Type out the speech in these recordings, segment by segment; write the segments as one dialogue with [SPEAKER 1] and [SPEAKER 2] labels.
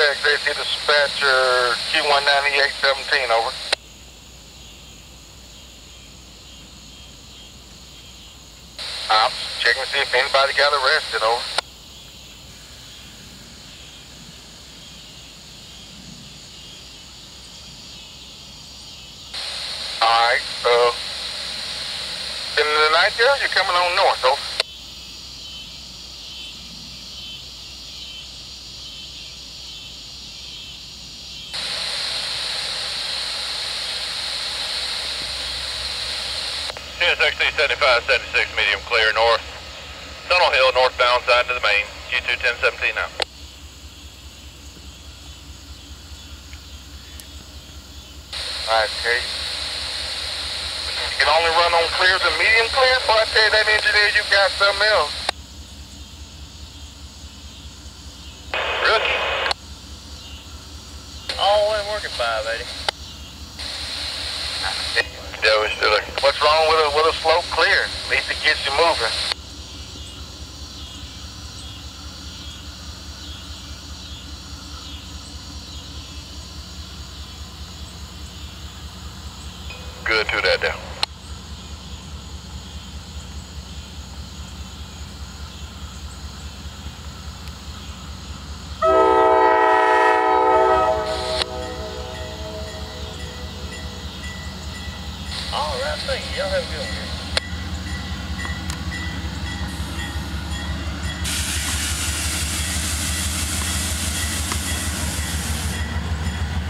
[SPEAKER 1] Contact JT dispatcher Q19817, over. I'm checking to see if anybody got arrested, over. Alright, in the night there, you're coming on north, over.
[SPEAKER 2] CSXT 7576, medium clear north. Tunnel Hill, northbound side to the main. Q2 1017 now.
[SPEAKER 1] Alright, okay. You can only run on clears and medium clears, but I tell you that engineer, you got something else.
[SPEAKER 2] Rookie.
[SPEAKER 3] All the way working 580.
[SPEAKER 2] Yeah, we're still looking.
[SPEAKER 1] What's wrong with a slope clear? At least it gets you moving.
[SPEAKER 2] Good, to that down.
[SPEAKER 3] All right, thank you. Y'all have a good one.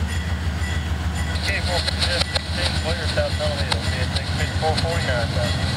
[SPEAKER 3] Okay, 415, clear South Tunnel Hill. CSX 5449.